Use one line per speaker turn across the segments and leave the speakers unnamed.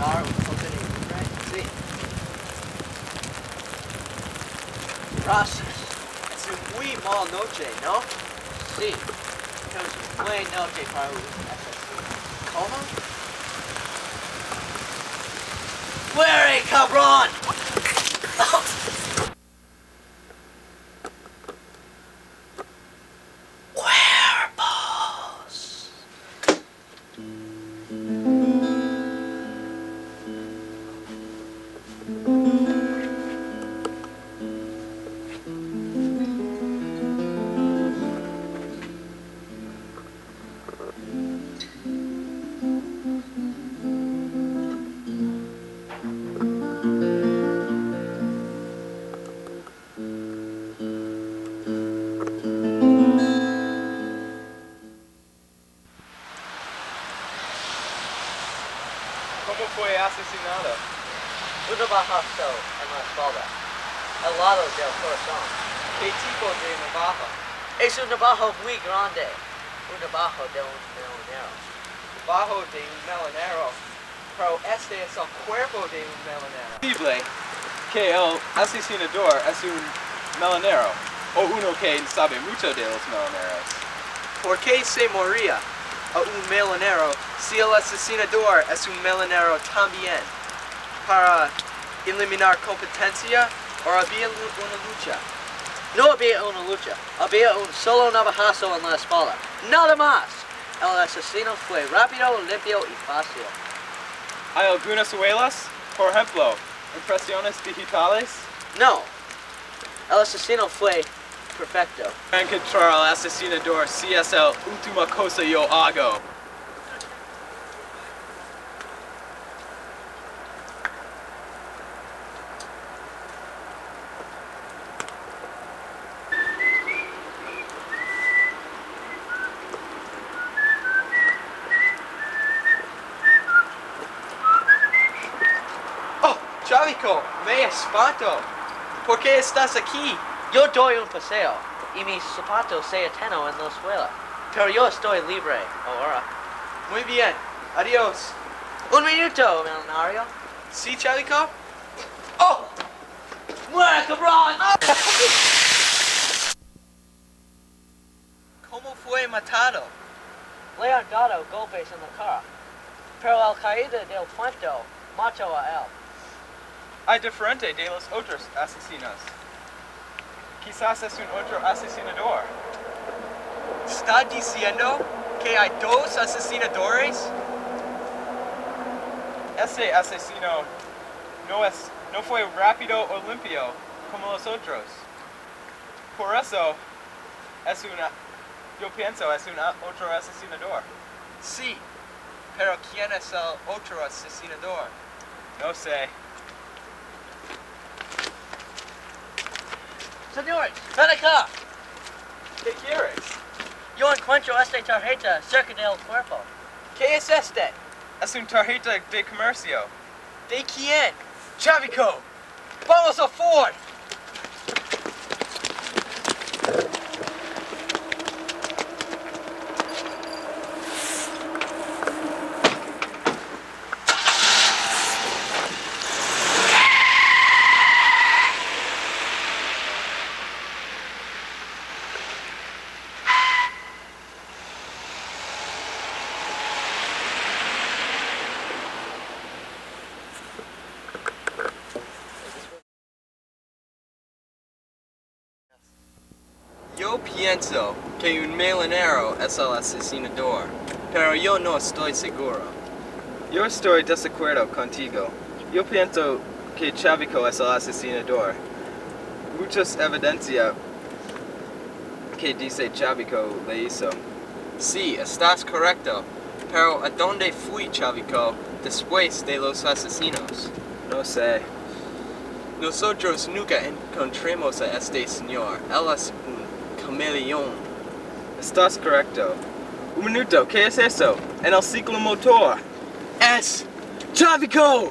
militar un contenido libre? Sí. Gracias. Es un muy mal noche, ¿no? Sí. Es una buena noche para un asesino. ¿Cómo? ¡Muere, cabrón! Cuerpos.
¿Cómo fue asesinado?
Un bajazo en la espalda, al lado del corazón.
¿Qué tipo de navaja?
Es un navajo muy grande, un navajo de un melanero.
Bajo de un melanero. Pero este es el cuerpo de un melanero. Es posible que el asesinador es un melanero, o uno que sabe mucho de los melaneros. ¿Por qué se moría a un melanero si el asesinador es un melanero también? ¿Para eliminar competencia o había una lucha?
No había una lucha, había un solo navajazo en la espalda, nada más. El asesino fue rápido, limpio y fácil.
¿Hay algunas huellas? Por ejemplo, impresiones digitales.
No, el asesino fue perfecto.
Encontrar al asesinador si es la última cosa yo hago. Chavico, me espanto. ¿Por qué estás aquí?
Yo doy un paseo y mis zapatos se ateno en la suela, pero yo estoy libre ahora.
Muy bien. Adiós.
Un minuto, millonario.
¿Sí, Chavico?
¡Oh! ¡Muere, cabrón!
¿Cómo fue matado?
Le han dado golpes en la cara, pero al caída del puente mató a él.
Hay diferente de los otros asesinos. Quizás es un otro asesinador. ¿Está diciendo que hay dos asesinadores? Ese asesino no fue rápido o limpio como los otros. Por eso yo pienso es un otro asesinador. Sí, pero ¿quién es el otro asesinador? No sé.
Señores, ven acá.
¿Qué quieres?
Yo encuentro esta tarjeta cerca del cuerpo.
¿Qué es este? Es una tarjeta de comercio. ¿De quién? Chavico. ¡Vamos a Ford! Yo pienso que un melanero es el asesinador, pero yo no estoy seguro. Yo estoy desacuerdo contigo. Yo pienso que Chavico es el asesinador. Muchas evidencias que dice Chavico le hizo. Sí, estás correcto. Pero ¿a dónde fue Chavico después de los asesinos? No sé. Nosotros nunca encontramos a este señor. Él es un camaleón. Estás correcto. Un minuto, ¿qué es eso? En el ciclo motor. Es Chavico.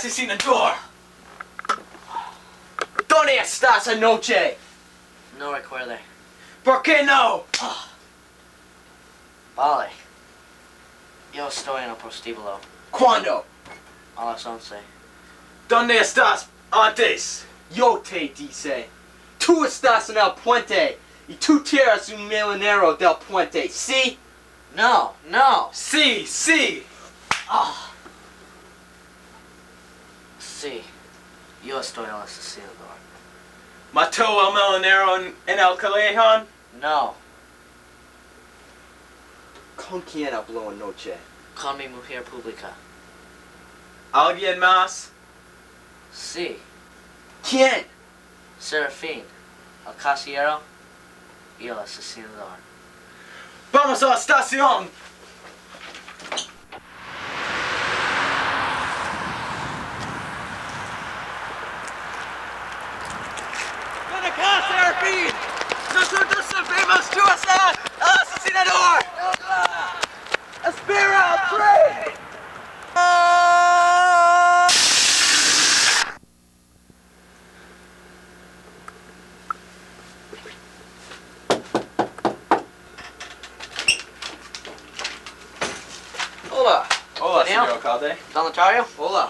asesinador.
¿Dónde estás anoche? No recuerde.
¿Por qué no?
Vale. Yo estoy en el prostíbulo.
¿Cuándo?
A las 11.
¿Dónde estás antes?
Yo te dice. Tú estás en el puente. Y tú tiras un melanero del puente. ¿Sí? No, no.
Sí, sí.
Sí. Yo estoy el asesinador.
¿Mató al melanero en el callejón?
No.
¿Con quién habló anoche?
Con mi mujer pública.
¿Alguien más?
Sí.
¿Quién?
Serafín. El casillero. Y el asesinador.
¡Vamos a la estación!
¡Ven acá, Serafín! ¡Nosotros sabemos tú estás el asesinador! ¡Espera al tren! Hola.
Hola,
Daniel.
señor alcalde.
Don Notario.
Hola.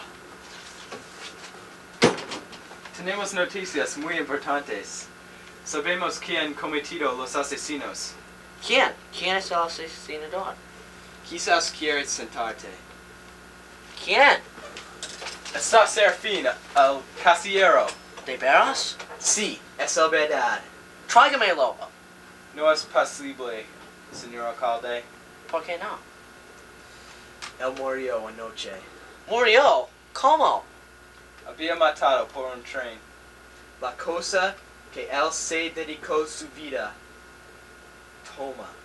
Tenemos noticias muy importantes. Sabemos quién cometió los asesinos.
¿Quién? ¿Quién es el asesinador?
Quizás quieres sentarte.
¿Quién?
Está Serafín, el casillero.
¿De veras?
Sí, es la verdad.
Tráigamelo.
No es posible, señor alcalde.
¿Por qué no?
Él murió anoche.
¿Murió? ¿Cómo?
Había matado por un tren. La cosa que él se dedicó su vida. Toma.